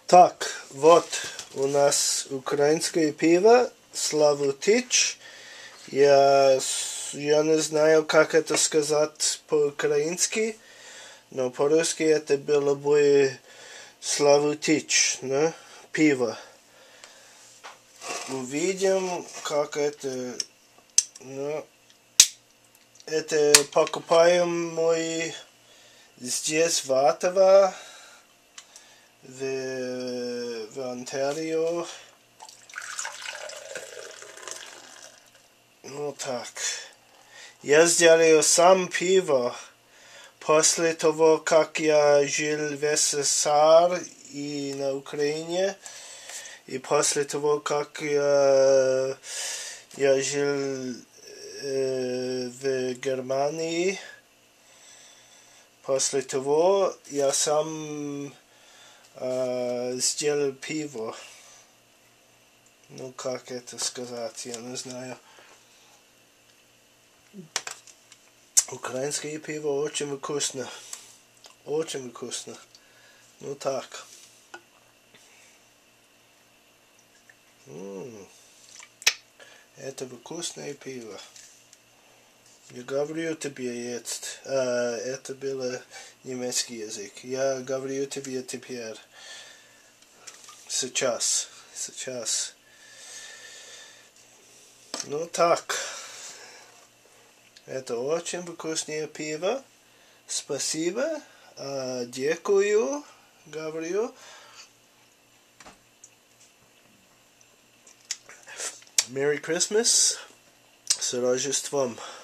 Так, вот у нас украинское пиво Славутич. Я не знаю, как это сказать по-украински, но по-русски это было бы Славутич, да? Пиво. Увидим, как это... Ну, это покупаем мы здесь в Оттава, в Онтарио. Ну так. Я сделаю сам пиво после того, как я жил в СССР и на Украине. И после того, как я жил в Германии, после того я сам сделал пиво. Ну, как это сказать, я не знаю. Украинское пиво очень вкусно. Очень вкусно. Ну так. Это вкусное пиво. Я говорю тебе это было немецкий язык. Я говорю тебе теперь. Сейчас. Ну так. Это очень вкусное пиво. Спасибо. Дякую, говорю. Merry Christmas. С Рождеством.